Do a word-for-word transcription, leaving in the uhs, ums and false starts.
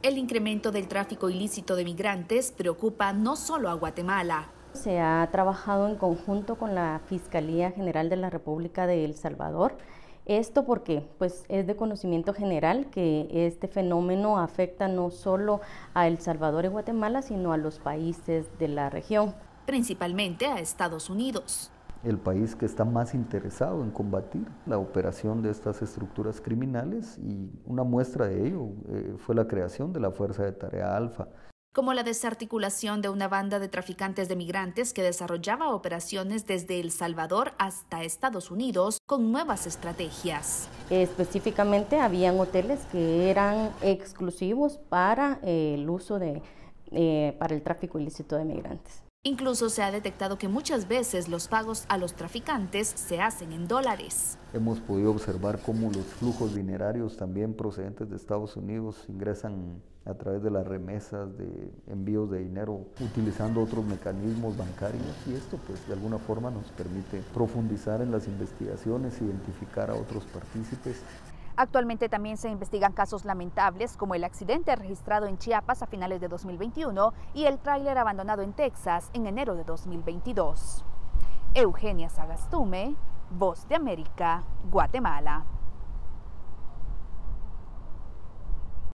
El incremento del tráfico ilícito de migrantes preocupa no solo a Guatemala. Se ha trabajado en conjunto con la Fiscalía General de la República de El Salvador. Esto porque pues, es de conocimiento general que este fenómeno afecta no solo a El Salvador y Guatemala, sino a los países de la región. Principalmente a Estados Unidos. El país que está más interesado en combatir la operación de estas estructuras criminales, y una muestra de ello eh, fue la creación de la Fuerza de Tarea Alfa. Como la desarticulación de una banda de traficantes de migrantes que desarrollaba operaciones desde El Salvador hasta Estados Unidos con nuevas estrategias. Específicamente habían hoteles que eran exclusivos para eh, el uso de, eh, para el tráfico ilícito de migrantes. Incluso se ha detectado que muchas veces los pagos a los traficantes se hacen en dólares. Hemos podido observar cómo los flujos dinerarios también procedentes de Estados Unidos ingresan a través de las remesas, de envíos de dinero, utilizando otros mecanismos bancarios, y esto pues de alguna forma nos permite profundizar en las investigaciones, identificar a otros partícipes. Actualmente también se investigan casos lamentables como el accidente registrado en Chiapas a finales de dos mil veintiuno y el tráiler abandonado en Texas en enero de dos mil veintidós. Eugenia Sagastume, Voz de América, Guatemala.